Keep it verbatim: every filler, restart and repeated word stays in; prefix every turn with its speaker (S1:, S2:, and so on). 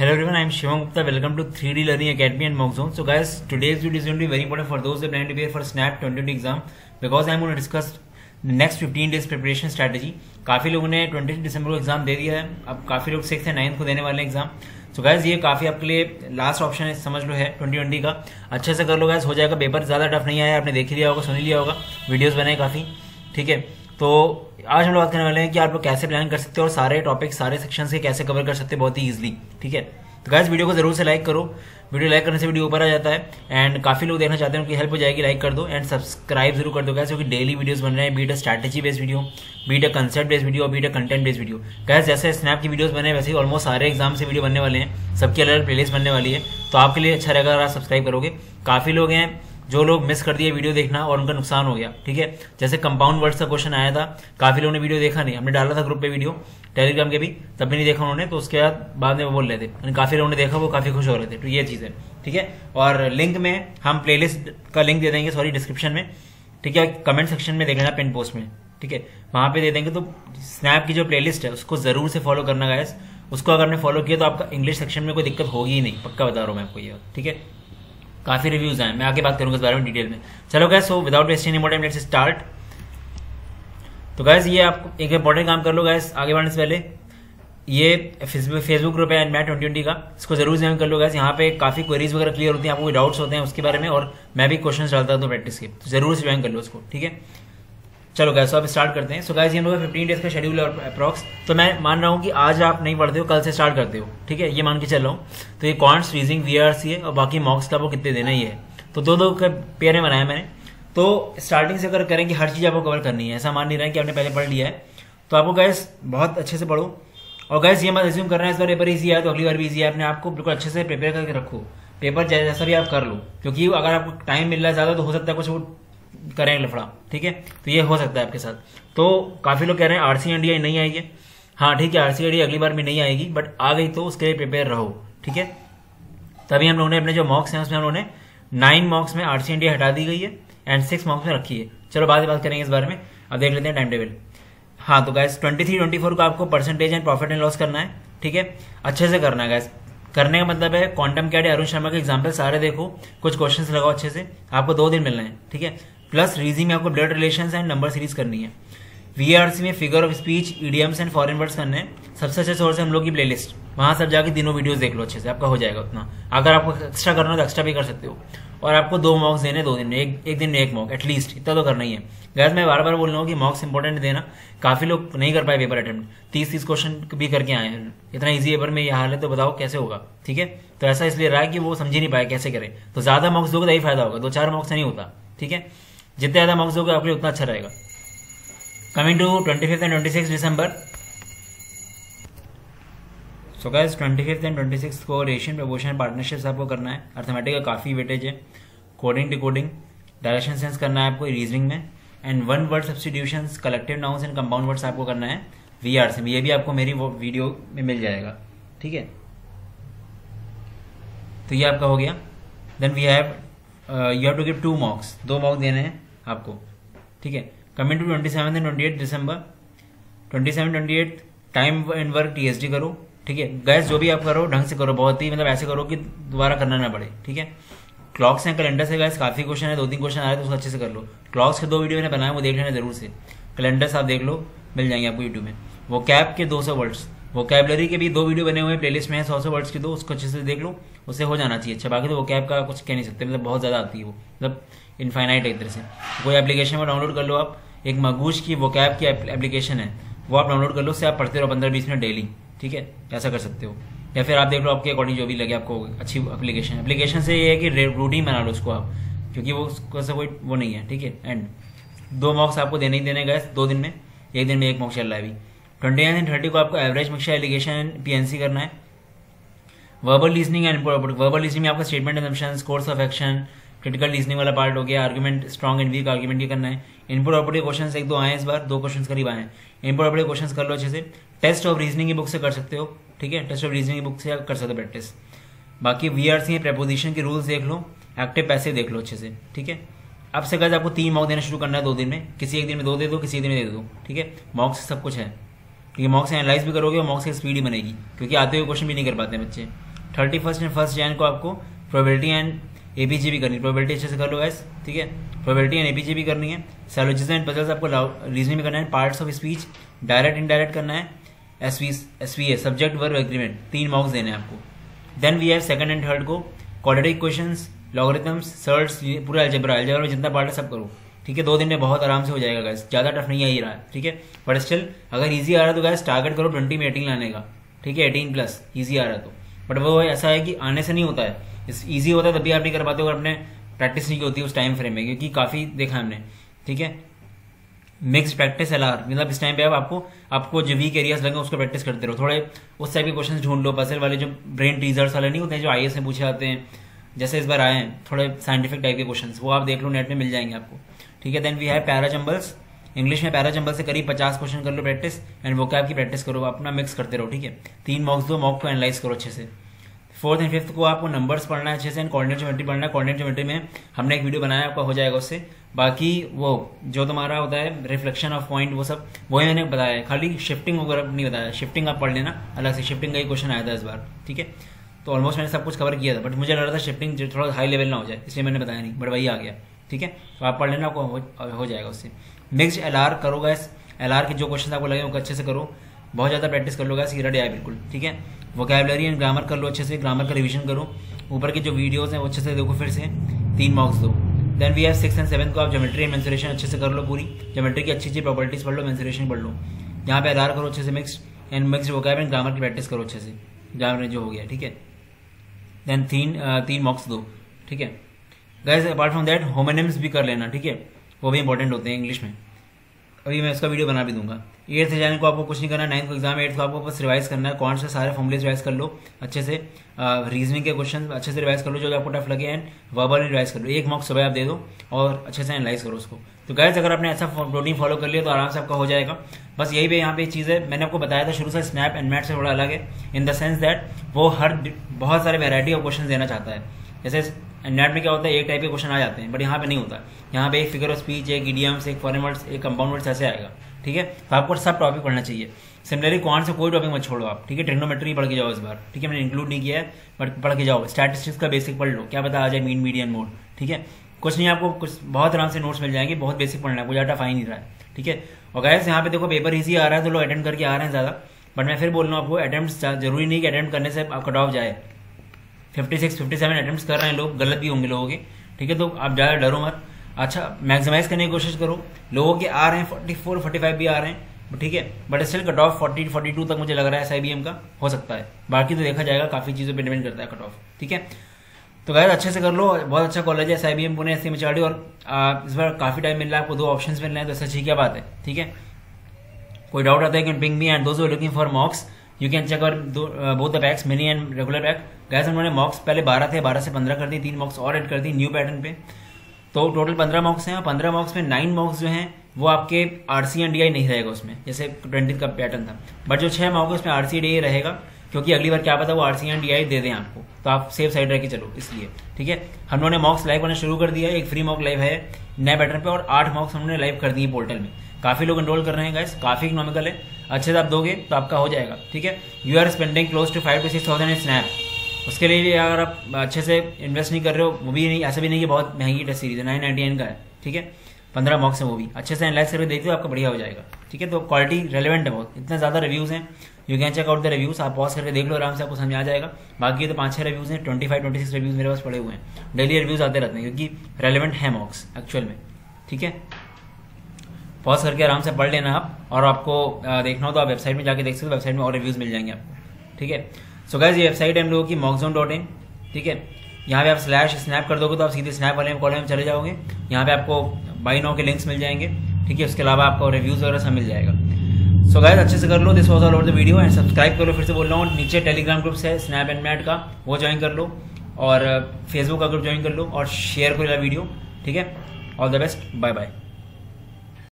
S1: Hello everyone, I am Shivam Gupta. Welcome to three D Learning Academy and Mock Zone. So guys, today's video is going to be very important for those who are planning to prepare for SNAP twenty twenty exam because I am going to discuss the next fifteen days preparation strategy. काफी लोगों ने twenty दिसंबर को exam दे दिया है, अब काफी लोग six या नाइन्थ को देने वाले एग्जाम. सो गाइज ये काफी आपके लिए लास्ट ऑप्शन है, समझ लो है ट्वेंटी ट्वेंटी का. अच्छे से कर लो गाइज, हो जाएगा. पेपर ज्यादा टफ नहीं आया, आपने देख ही लिया होगा, सुन ही लिया होगा, वीडियोस बनाए काफी. ठीक है, तो आज हम लोग बात करने वाले हैं कि आप लोग कैसे प्लान कर सकते हो और सारे टॉपिक सारे सेक्शंस के कैसे कवर कर सकते हैं बहुत ही इजीली. ठीक है, तो गाइस वीडियो को जरूर से लाइक करो. वीडियो लाइक करने से वीडियो ऊपर आ जाता है एंड काफी लोग देखना चाहते हैं, उनकी हेल्प हो जाएगी. लाइक कर दो एंड सब्सक्राइब जरूर कर दो गाइस, क्योंकि डेली वीडियोस बन रहे हैं. Beat strategy based video, beat concept based video, beat content based video. Guys जैसे स्नैप की वीडियोस बने वैसे ही ऑलमोस्ट सारे एग्जाम से वीडियो बनने वाले हैं, सबकी अलग अलग प्लेलिस्ट बनने वाली है. तो आपके लिए अच्छा रहेगा अगर आप सब्सक्राइब करोगे. काफी लोग हैं जो लोग मिस कर दिए वीडियो देखना और उनका नुकसान हो गया. ठीक है, जैसे कंपाउंड वर्ड्स का क्वेश्चन आया था, काफी लोगों ने वीडियो देखा नहीं. हमने डाला था ग्रुप पे वीडियो टेलीग्राम के भी, तब भी नहीं देखा उन्होंने, तो उसके बाद बाद में वो बोल रहे थे. काफी लोगों ने देखा, वो काफी खुश हो रहे थे. तो ये चीज है. ठीक है, और लिंक में हम प्लेलिस्ट का लिंक दे देंगे, सॉरी डिस्क्रिप्शन में. ठीक है, कमेंट सेक्शन में देख लेना, पिन पोस्ट में. ठीक है, वहां पे दे देंगे. तो स्नैप की जो प्लेलिस्ट है उसको जरूर से फॉलो करना गाइस. उसको अगर आपने फॉलो किया तो आपका इंग्लिश सेक्शन में कोई दिक्कत होगी ही नहीं, पक्का बता रहा हूं मैं आपको ये. ठीक है, काफी रिव्यूज आए, मैं आगे बात करूंगा इस बारे में डिटेल में. चलो guys, so without wasting any more time let's start. तो गाइस ये आप एक इंपॉर्टेंट काम कर लो गाइस आगे बढ़ने से पहले. ये फेसबुक ग्रुप है मैट ट्वेंटी ट्वेंटी का, इसको जरूर ज्वाइन कर लो गाइस. यहाँ पे काफी क्वेरीज वगैरह क्लियर होती हैं, आपको कोई डाउट्स होते हैं उसके बारे में, और मैं भी क्वेश्चन डालता हूँ प्रैक्टिस के, तो जरूर से ज्वाइन कर लो उसको. ठीक है, चलो गाइस अब स्टार्ट करते हैं. सो गाइस ये हम लोग फिफ्टीन डेज का शेड्यूल है अप्रॉक्स. तो मैं मान रहा हूँ कि आज आप नहीं पढ़ते हो, कल से स्टार्ट करते हो. ठीक है, ये मान के चल रहा हूँ. तो ये कॉन्ट्स, रीजनिंग, वीआरसी है और बाकी मॉक्स का वो कितने देना ही है. तो दो दो पेयर बनाया मैंने. तो स्टार्टिंग से अगर करें कि हर चीज आपको कवर करनी है, ऐसा मान नहीं रहा है कि आपने पहले पढ़ लिया है. तो आपको गाइस बहुत अच्छे से पढ़ो. और गाइस ये मत अज्यूम करना है इस बार पेपर इजी है तो अगली बार भी इजी है. अपने आपको बिल्कुल अच्छे से प्रिपेयर करके रखो. पेपर जैसा भी आप कर लो, क्योंकि अगर आपको टाइम मिल रहा है ज्यादा तो हो सकता है कुछ वो करें लफड़ा. ठीक है, तो ये हो सकता है आपके साथ. तो काफी लोग कह रहे हैं आरसी इंडिया नहीं आएगी. हाँ ठीक है, आरसी इंडिया अगली बार भी नहीं आएगी, बट आ गई तो उसके लिए प्रिपेयर रहो. ठीक है, तभी हम लोगों ने अपने जो मॉक्स हैं उसमें हम लोगों ने नाइन मॉक्स में आरसी इंडिया हटा दी गई है एंड सिक्स मॉक्स में रखी है. चलो बाद में बात करेंगे इस बारे में. अब देख लेते हैं टाइम टेबल. हाँ तो guys twenty three twenty four को आपको percentage and profit and loss करना है. ठीक है, अच्छे से करना है गैस. करने का मतलब है क्वांटम कैड अरुण शर्मा के एग्जाम्पल सारे देखो, कुछ क्वेश्चंस लगाओ अच्छे से. आपको दो दिन मिलना है. ठीक है, प्लस रीजनिंग में आपको blood relations and number series करनी है. वीआरसी में figure of speech, idioms and foreign words करने हैं. सबसे अच्छे सोर्स है हम लोग की प्लेलिस्ट, वहां सब जाके तीनों वीडियोस देख लो अच्छे से, आपका हो जाएगा उतना. अगर आपको एक्स्ट्रा करना हो तो एक्स्ट्रा भी कर सकते हो. और आपको दो मॉक्स देने दो दिन में, एक, एक दिन में एक मॉक एटलीस्ट, इतना तो करना ही है. गैस मैं बार बार बोल रहा हूँ कि मॉक्स इंपॉर्टेंट देना. काफी लोग नहीं कर पाए पेपर अटेम्प्ट, तीस तीस क्वेश्चन भी करके आए हैं. इतना इजी पेपर में ये हाल है तो बताओ कैसे होगा. ठीक है, तो ऐसा इसलिए रहा है कि वो समझ ही नहीं पाए कैसे करें. तो ज्यादा मॉक्स दोगे तो ही फायदा होगा, दो चार मॉक्स से नहीं होता. ठीक है, जितने ज्यादा मॉक्स दोगे आपके लिए उतना अच्छा रहेगा. Coming to twenty fifth and twenty six दिसंबर. So guys twenty fifth and twenty six को रेशियन, प्रपोर्शन, पार्टनरशिप्स आपको करना है. अर्थमेटिक का काफी वेटेज है. कोडिंग, डिकोडिंग, डायरेक्शन सेंस करना है आपको रीजनिंग में. And one word substitutions, collective nouns and compound words आपको करना है वीआरसी में. ये भी आपको मेरी वीडियो में मिल जाएगा. ठीक है, तो ये आपका हो गया. Then we have you have to give two mocks, दो मॉक्स देने हैं आपको. ठीक है, coming to twenty seven and twenty eight दिसंबर. Twenty seven twenty eight time and work TSD करो. ठीक है गैस, जो भी आप करो ढंग से करो, बहुत ही मतलब ऐसे करो कि दोबारा करना ना पड़े. ठीक है, क्लॉक्स एंड कैलेंडर से गैस काफी क्वेश्चन है, दो तीन क्वेश्चन आ रहे हैं तो उसको अच्छे से कर लो. क्लॉक्स के दो वीडियो मैंने बनाया, वो देख लेना जरूर से. कैलेंडर्स आप देख लो, मिल जाएंगे आपको यूट्यूब में. वो कैब के दो सौ वर्ड्स, वो कैबलरी के भी दो वीडियो बने हुए हैं प्लेलिस्ट में, सौ सौ वर्ड्स की दो, उसको अच्छे से देख लो, उससे हो जाना चाहिए. अच्छा, बाकी तो वो कैब का कुछ कह नहीं सकते, मतलब बहुत ज्यादा आती है वो, मतलब इनफाइनाइट है एक तरह से. कोई एप्लीकेशन में डाउनलोड कर लो आप, एक मगूश की वो कैब की एप्लीकेशन है, वो आप डाउनलोड कर लो, उससे आप पढ़ते रहो पंद्रह बीस मिनट डेली. ठीक है, ऐसा कर सकते हो. या फिर आप देख लो आपके अकॉर्डिंग जो भी लगे आपको अच्छी एप्लीकेशन. एप्लीकेशन से ये है कि रूटीन बना लो उसको आप, क्योंकि वो उसका कोई वो नहीं है. ठीक है, एंड दो मॉक्स आपको देने ही देने गए दो दिन में, एक दिन में एक मॉक चल रहा है अभी. ट्वेंटी नाइन एंड थर्टी को आपको average mixture, alligation and PNC करना है. Verbal reasoning and verbal reasoning में आपका statement assumptions, course of action, critical reasoning वाला पार्ट हो गया. Argument, strong and weak argument ये करना है. इनपुट आउटपुट क्वेश्चन एक दो आए इस बार, दो क्वेश्चन करीब आए हैं. इनपुट आउटपुट क्वेश्चन कर लो अच्छे से. टेस्ट ऑफ रीजनिंग की बुक से कर सकते हो. ठीक है, टेस्ट ऑफ रीजनिंग की बुक से कर सकते हो प्रैक्टिस. बाकी वीआरसी में प्रेपोजिशन के रूल्स देख लो, एक्टिव पैसे देख लो अच्छे से. ठीक है, अब से गाइस आपको तीन मॉक देना शुरू करना है दो दिन में. किसी एक दिन में दो दे दो, किसी एक दिन में दे दो. ठीक है, मॉक से सब कुछ है. ठीक है, मॉक से एनालाइज भी करोगे और मॉक से स्पीड ही बनेगी, क्योंकि आते हुए क्वेश्चन भी नहीं कर पाते हैं बच्चे. Thirty first and first Jan को आपको प्रोबेबिलिटी एंड एपीजी भी करनी है, प्रोबेबिलिटी अच्छे से कर लो गाइस, ठीक है। प्रोबेबिलिटी एंड एपीजी भी करनी है, सैलोजिज्म एंड पजल्स आपको रीजनिंग भी करना है, parts of speech direct indirect करना है, SV SVA subject verb agreement, तीन मार्क्स देने हैं आपको। Then we have second and third को क्वाड्रेटिक क्वेश्चंस, लॉगरिथम्स, सर्ट्स, पूरा अलजेब्रा, अलजेब्रा में जितना पार्ट है सब करो, ठीक है। दो दिन में बहुत आराम से हो जाएगा गाइस, ज्यादा टफ नहीं आ ही रहा है, ठीक है। बट स्टिल अगर इजी आ रहा है तो गाइस टारगेट करो ट्वेंटी में एटीन लाने का, ठीक है, एटीन प्लस इजी आ रहा है तो। बट वो ऐसा है कि आने से नहीं होता है, इजी होता है तभी आप नहीं कर पाते हो अगर आपने प्रैक्टिस नहीं की होती उस टाइम फ्रेम में, क्योंकि काफी देखा हमने, ठीक है। मिक्स प्रैक्टिस एलआर, मतलब इस टाइम पे अब आपको आपको जो वीक एरियाज लगे उसको प्रैक्टिस करते रहो, थोड़े उस टाइप के क्वेश्चन ढूंढ लो, पजल वाले जो ब्रेन टीजर्स वाले नहीं होते हैं जो आईएएस में पूछे जाते हैं, जैसे इस बार आए हैं थोड़े साइंटिफिक टाइप के क्वेश्चन, वो आप देख लो, नेट में मिल जाएंगे आपको, ठीक है। Then we have parajumbles, English में पैराजम्बल से करीब पचास क्वेश्चन कर लो प्रैक्टिस, एंड वोकैब की प्रैक्टिस करो, अपना मिक्स करते रहो, ठीक है। तीन मॉक्स दो, मॉक को एनालाइज करो अच्छे से। फोर्थ एंड फिफ्थ को आपको नंबर्स पढ़ना है अच्छे से, एंड कोऑर्डिनेट ज्योमेट्री पढ़ना है। कोऑर्डिनेट ज्योमेट्री में हमने एक वीडियो बनाया, आपका हो जाएगा उससे। बाकी वो जो तुम्हारा होता है रिफ्लेक्शन ऑफ पॉइंट, वो सब वही मैंने बताया है, खाली शिफ्टिंग वगैरह नहीं बताया, शिफ्टिंग आप पढ़ लेना अलग से, शिफ्टिंग का ही क्वेश्चन आया था इस बार, ठीक है। तो ऑलमोस्ट मैंने सब कुछ कवर किया था, बट मुझे लग रहा था शिफ्टिंग थोड़ा हाई लेवल ना हो जाए, इसलिए मैंने बताया नहीं, बट वही आ गया, ठीक है। तो आप पढ़ लेना, आपको हो, हो जाएगा उससे। मिक्स्ड एलआर करो गाइस, एलआर के जो क्वेश्चन आपको लगे वो अच्छे से करो, बहुत ज्यादा प्रैक्टिस कर लो गाइस, ये रेडी आए बिल्कुल, ठीक है। वोकैबुलरी एंड ग्रामर कर लो अच्छे से, ग्रामर का रिवीजन करो, ऊपर के जो वीडियोस हैं वो अच्छे से देखो फिर से, तीन मार्क्स दो। Then we have six and seven को आप ज्योमेट्री एंड मेंसुरेशन अच्छे से कर लो, पूरी ज्योमेट्री की अच्छी अच्छी प्रॉपर्टीज पढ़ लो, मेंसुरेशन पढ़ लो, यहाँ पे एलआर करो अच्छे से, mixed and mixed vocab and grammar की प्रैक्टिस करो अच्छे से, ग्रामर जो हो गया, ठीक है। देन तीन तीन मार्क्स दो, ठीक है guys. Apart from that homonyms भी कर लेना, ठीक है, वो भी इंपॉर्टेंट होते हैं इंग्लिश में, अभी मैं इसका वीडियो बना भी दूंगा। एट्थ जाने को आपको कुछ नहीं करना, नाइन्थ को एग्जाम, एट्थ को आपको बस रिवाइज करना है, कौन से सारे फॉर्मुलेज रिवाइज कर लो अच्छे से, रीजनिंग के क्वेश्चन अच्छे से रिवाइज कर लो जो आपको टफ लगे, एंड वर्बल रिवाइज कर लो, एक मॉक सुबह आप दे दो और अच्छे से एनालाइज करो उसको। तो गाइस अगर आपने ऐसा रूटीन फॉलो कर लिया तो आराम से आपका हो जाएगा। बस यही पे यहाँ पे चीज़ है, मैंने आपको बताया था शुरू से स्नैप एंड मैट से थोड़ा अलग है, इन द सेंस दैट वो हर बहुत सारे वेराइटी ऑफ क्वेश्चन देना चाहता है। जैसे नेट में क्या होता है, एक टाइप के क्वेश्चन आ जाते हैं, बट यहाँ पे नहीं होता, यहाँ पे एक फिगर ऑफ स्पीच, एक इडियम्स, एक फॉरेन वर्ड्स, एक कंपाउंड वर्ड्स ऐसे आएगा, ठीक है। तो आपको सब टॉपिक पढ़ना चाहिए। सिमिलरली क्वांट से कोई टॉपिक मत छोड़ो आप, ठीक है। ट्रिग्नोमेट्री पढ़ के जाओ इस बार, ठीक है, मैंने इंक्लूड नहीं किया है बट पढ़ के जाओ। स्टैटिस्टिक्स का बेसिक पढ़ लो, क्या पता आ जाए मीन मीडियन मोड, ठीक है। कुछ नहीं, आपको कुछ बहुत आराम से नोट्स मिल जाएंगे, बहुत बेसिक पढ़ना है, कोई ज्यादा फाइन नहीं रहा है, ठीक है। और गाइस यहाँ पे देखो पेपर इजी आ रहा है तो लोग अटेम्प्ट करके आ रहे हैं ज्यादा, बट मैं फिर बोल रहा हूँ आपको अटेम्प्ट जरूरी नहीं कि अटेम्प्ट करने से आप कट ऑफ जाए। Fifty six fifty seven attempt कर रहे हैं लोग, गलत भी होंगे लोगों के, ठीक है। तो आप ज्यादा डरो मत, अच्छा मैक्सिमाइज करने की कोशिश करो। लोगों के आ रहे हैं फोर्टी फोर फोर्टी फाइव भी आ रहे हैं, ठीक है, but still cut off forty forty two तक मुझे लग रहा है एसआईबीएम का हो सकता है, बाकी तो देखा जाएगा, काफी चीजों पे डिपेंड करता है कट ऑफ, ठीक है। तो गाइस अच्छे से कर लो, बहुत अच्छा कॉलेज है एसआईबीएम पुणे एससीएमएचआरडी, और आ, इस बार काफी टाइम मिल रहा है आपको, दो ऑप्शंस मिल रहे हैं, तो इससे अच्छी क्या बात है, ठीक है। कोई डाउट आता है can ping me, and those who are looking for mocks you can check our both the packs, mini and regular pack. Guys उन्होंने मॉक्स पहले बारह थे, बारह से पंद्रह कर दी, तीन मॉक्स और ऐड कर दी न्यू पैटर्न पे, तो टोटल पंद्रह मॉक्स हैं, और पंद्रह मॉक्स में नाइन मॉक्स जो हैं वो आपके आरसी एंड डीआई नहीं रहेगा उसमें, जैसे ट्वेंटी का पैटर्न था, बट जो छह मॉक है उसमें आरसी डीआई रहेगा, क्योंकि अगली बार क्या पता वो आरसी एंड डीआई दे दें आपको, तो आप सेफ साइड रह के चलो, इसलिए, ठीक है। हम लोगों ने मॉक्स लाइव करना शुरू कर दिया है, एक फ्री मॉक लाइव है नए पैटर्न पे, और आठ मॉक्स हमने लाइव कर दिए पोर्टल में, काफी लोग एनरोल कर रहे हैं गाइस, काफी इकोनॉमिकल है, अच्छे से आप दोगे तो आपका हो जाएगा, ठीक है। You are spending close to five to six thousand in snap, उसके लिए भी अगर आप अच्छे से इन्वेस्ट नहीं कर रहे हो, वो भी नहीं, ऐसा भी नहीं कि बहुत महंगी टेस्ट सीरीज है, नाइन नाइनटी नाइन का है, ठीक है, पंद्रह मॉक्स है, वो भी अच्छे से एनालाइज करके देखते हो आपका बढ़िया हो जाएगा, ठीक है। तो क्वालिटी रेलेवेंट है बहुत, इतने ज्यादा रिव्यूज हैं, you can check out the reviews, आप पॉज करके देख लो आराम से, आपको समझ आ जाएगा। बाकी तो पांच छह रिव्यूज हैं, twenty five twenty six reviews मेरे पास पड़े हुए हैं, डेली रिव्यूज आते रहते हैं, क्योंकि रेलेवेंट है मॉक्स एक्चुअल में, ठीक है। पॉज करके आराम से पढ़ लेना आप, और आपको देखना हो तो आप वेबसाइट में जाके देख सकते हो, वेबसाइट में और रिव्यूज मिल जाएंगे आपको, ठीक है। सो गाइस ये वेबसाइट है हम लोगों की मॉक्सोन डॉट इन, ठीक है। यहाँ पे आप स्लैश स्नैप कर दोगे तो आप सीधे स्नैप वाले कॉलम में चले जाओगे, यहाँ पे आपको बाई नाउ के लिंक्स मिल जाएंगे, ठीक है। उसके अलावा आपको रिव्यूज वगैरह सब मिल जाएगा। सो गाइस अच्छे से कर लो, this was all over the video, and subscribe कर लो, फिर से बोल रहा हूँ, नीचे टेलीग्राम ग्रुप है स्नैप एंड मैट का, वो ज्वाइन कर लो, और फेसबुक का ग्रुप ज्वाइन कर लो, और शेयर करो वीडियो, ठीक है। All the best, bye bye.